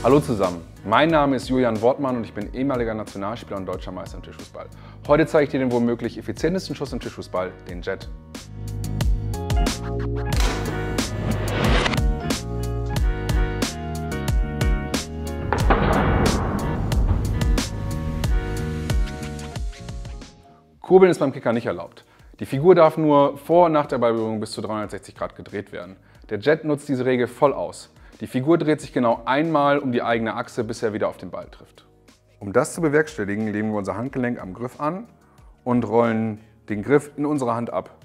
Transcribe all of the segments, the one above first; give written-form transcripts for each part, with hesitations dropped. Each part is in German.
Hallo zusammen, mein Name ist Julian Wortmann und ich bin ehemaliger Nationalspieler und Deutscher Meister im Tischfußball. Heute zeige ich dir den womöglich effizientesten Schuss im Tischfußball, den Jet. Kurbeln ist beim Kicker nicht erlaubt. Die Figur darf nur vor und nach der Ballberührung bis zu 360 Grad gedreht werden. Der Jet nutzt diese Regel voll aus. Die Figur dreht sich genau einmal um die eigene Achse, bis er wieder auf den Ball trifft. Um das zu bewerkstelligen, legen wir unser Handgelenk am Griff an und rollen den Griff in unsere Hand ab.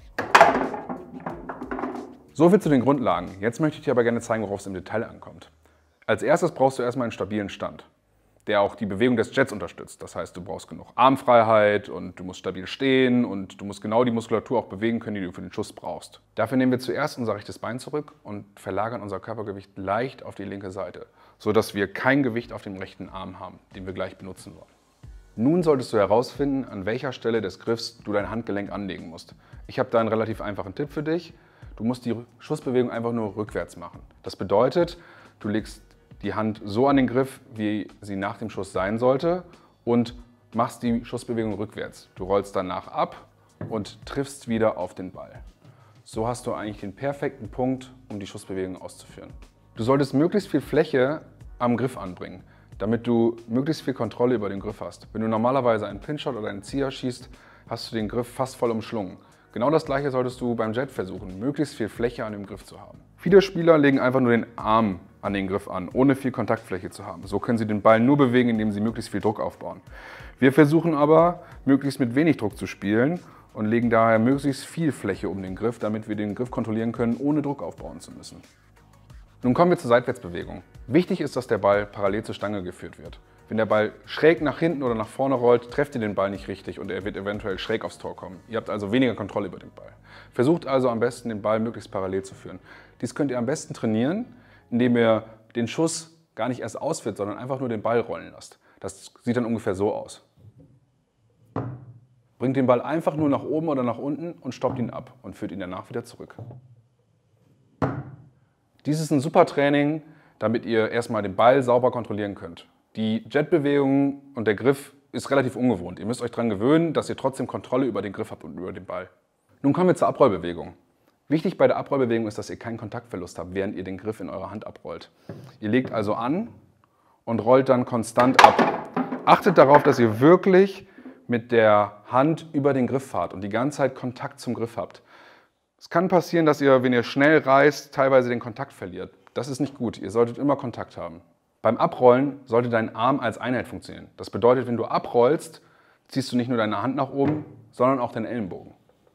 So viel zu den Grundlagen. Jetzt möchte ich dir aber gerne zeigen, worauf es im Detail ankommt. Als erstes brauchst du erstmal einen stabilen Stand, der auch die Bewegung des Jets unterstützt. Das heißt, du brauchst genug Armfreiheit und du musst stabil stehen und du musst genau die Muskulatur auch bewegen können, die du für den Schuss brauchst. Dafür nehmen wir zuerst unser rechtes Bein zurück und verlagern unser Körpergewicht leicht auf die linke Seite, sodass wir kein Gewicht auf dem rechten Arm haben, den wir gleich benutzen wollen. Nun solltest du herausfinden, an welcher Stelle des Griffs du dein Handgelenk anlegen musst. Ich habe da einen relativ einfachen Tipp für dich. Du musst die Schussbewegung einfach nur rückwärts machen. Das bedeutet, du legst die Hand so an den Griff, wie sie nach dem Schuss sein sollte und machst die Schussbewegung rückwärts. Du rollst danach ab und triffst wieder auf den Ball. So hast du eigentlich den perfekten Punkt, um die Schussbewegung auszuführen. Du solltest möglichst viel Fläche am Griff anbringen, damit du möglichst viel Kontrolle über den Griff hast. Wenn du normalerweise einen Pinshot oder einen Zieher schießt, hast du den Griff fast voll umschlungen. Genau das gleiche solltest du beim Jet versuchen, möglichst viel Fläche an dem Griff zu haben. Viele Spieler legen einfach nur den Arm an den Griff an, ohne viel Kontaktfläche zu haben. So können sie den Ball nur bewegen, indem sie möglichst viel Druck aufbauen. Wir versuchen aber, möglichst mit wenig Druck zu spielen und legen daher möglichst viel Fläche um den Griff, damit wir den Griff kontrollieren können, ohne Druck aufbauen zu müssen. Nun kommen wir zur Seitwärtsbewegung. Wichtig ist, dass der Ball parallel zur Stange geführt wird. Wenn der Ball schräg nach hinten oder nach vorne rollt, trefft ihr den Ball nicht richtig und er wird eventuell schräg aufs Tor kommen. Ihr habt also weniger Kontrolle über den Ball. Versucht also am besten, den Ball möglichst parallel zu führen. Dies könnt ihr am besten trainieren, indem ihr den Schuss gar nicht erst ausführt, sondern einfach nur den Ball rollen lasst. Das sieht dann ungefähr so aus. Bringt den Ball einfach nur nach oben oder nach unten und stoppt ihn ab und führt ihn danach wieder zurück. Dies ist ein super Training, damit ihr erstmal den Ball sauber kontrollieren könnt. Die Jetbewegung und der Griff ist relativ ungewohnt. Ihr müsst euch daran gewöhnen, dass ihr trotzdem Kontrolle über den Griff habt und über den Ball. Nun kommen wir zur Abrollbewegung. Wichtig bei der Abrollbewegung ist, dass ihr keinen Kontaktverlust habt, während ihr den Griff in eurer Hand abrollt. Ihr legt also an und rollt dann konstant ab. Achtet darauf, dass ihr wirklich mit der Hand über den Griff fahrt und die ganze Zeit Kontakt zum Griff habt. Es kann passieren, dass ihr, wenn ihr schnell reißt, teilweise den Kontakt verliert. Das ist nicht gut. Ihr solltet immer Kontakt haben. Beim Abrollen sollte dein Arm als Einheit funktionieren. Das bedeutet, wenn du abrollst, ziehst du nicht nur deine Hand nach oben, sondern auch deinen Ellenbogen.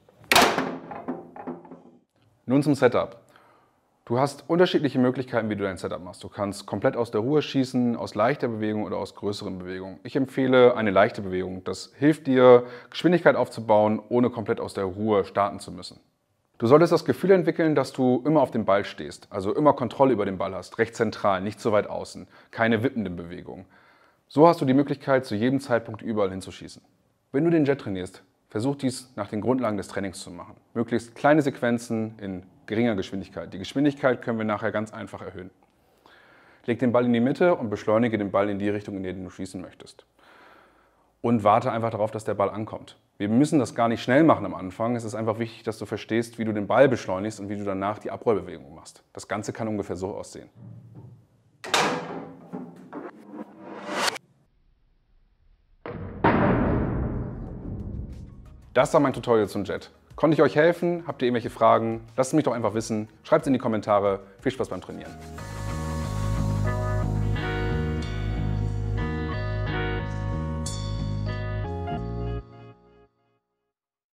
Nun zum Setup. Du hast unterschiedliche Möglichkeiten, wie du dein Setup machst. Du kannst komplett aus der Ruhe schießen, aus leichter Bewegung oder aus größeren Bewegungen. Ich empfehle eine leichte Bewegung. Das hilft dir, Geschwindigkeit aufzubauen, ohne komplett aus der Ruhe starten zu müssen. Du solltest das Gefühl entwickeln, dass du immer auf dem Ball stehst, also immer Kontrolle über den Ball hast, recht zentral, nicht so weit außen, keine wippenden Bewegungen. So hast du die Möglichkeit, zu jedem Zeitpunkt überall hinzuschießen. Wenn du den Jet trainierst, versuch dies nach den Grundlagen des Trainings zu machen. Möglichst kleine Sequenzen in geringer Geschwindigkeit. Die Geschwindigkeit können wir nachher ganz einfach erhöhen. Leg den Ball in die Mitte und beschleunige den Ball in die Richtung, in die du schießen möchtest. Und warte einfach darauf, dass der Ball ankommt. Wir müssen das gar nicht schnell machen am Anfang. Es ist einfach wichtig, dass du verstehst, wie du den Ball beschleunigst und wie du danach die Abrollbewegung machst. Das Ganze kann ungefähr so aussehen. Das war mein Tutorial zum Jet. Konnte ich euch helfen? Habt ihr irgendwelche Fragen? Lasst es mich doch einfach wissen. Schreibt es in die Kommentare. Viel Spaß beim Trainieren.